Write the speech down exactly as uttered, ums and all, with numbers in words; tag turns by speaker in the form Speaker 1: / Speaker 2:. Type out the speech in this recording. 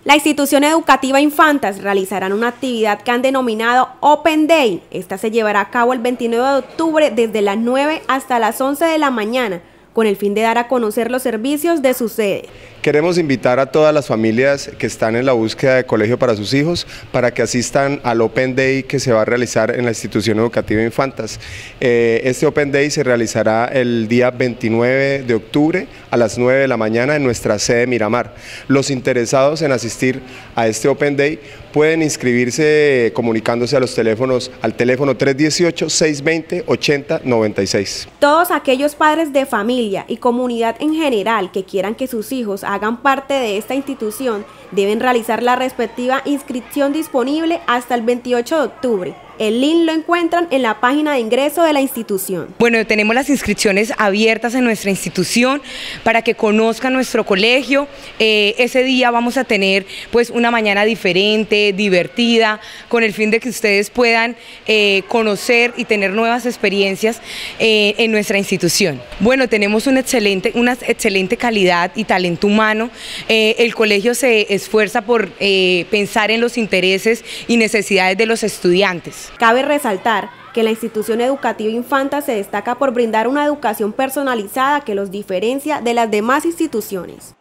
Speaker 1: La institución educativa Infantas realizarán una actividad que han denominado Open Day. Esta se llevará a cabo el veintinueve de octubre desde las nueve hasta las once de la mañana, con el fin de dar a conocer los servicios de su sede.
Speaker 2: Queremos invitar a todas las familias que están en la búsqueda de colegio para sus hijos para que asistan al Open Day que se va a realizar en la institución educativa Infantas. Eh, este Open Day se realizará el día veintinueve de octubre a las nueve de la mañana en nuestra sede Miramar. Los interesados en asistir a este Open Day pueden inscribirse comunicándose a los teléfonos al teléfono tres dieciocho, seis veinte, ochenta noventa y seis.
Speaker 1: Todos aquellos padres de familia y comunidad en general que quieran que sus hijos hagan parte de esta institución deben realizar la respectiva inscripción disponible hasta el veintiocho de octubre. El link lo encuentran en la página de ingreso de la institución.
Speaker 3: Bueno, tenemos las inscripciones abiertas en nuestra institución para que conozcan nuestro colegio. Eh, ese día vamos a tener pues una mañana diferente, divertida, con el fin de que ustedes puedan eh, conocer y tener nuevas experiencias eh, en nuestra institución. Bueno, tenemos una excelente, una excelente calidad y talento humano. Eh, el colegio se esfuerza por eh, pensar en los intereses y necesidades de los estudiantes.
Speaker 1: Cabe resaltar que la institución educativa Infantas se destaca por brindar una educación personalizada que los diferencia de las demás instituciones.